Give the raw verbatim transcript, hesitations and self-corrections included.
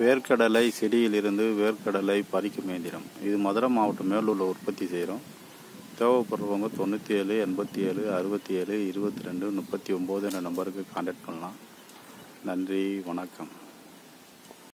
வேர்க்கடலை செடியிலிருந்து வேர்க்கடலை பறிக்கும் இயந்திரம். இது மதுரை மாவட்டம் மேலூரில் உற்பத்தி செய்கிறோம். தேவைப்படுறவங்க தொண்ணூற்றி ஏழு எண்பத்தி ஏழு அறுபத்தி ஏழு இருபத்தி ரெண்டு முப்பத்தி ஒம்பது என்ற நம்பருக்கு கான்டாக்ட் பண்ணலாம். நன்றி, வணக்கம்.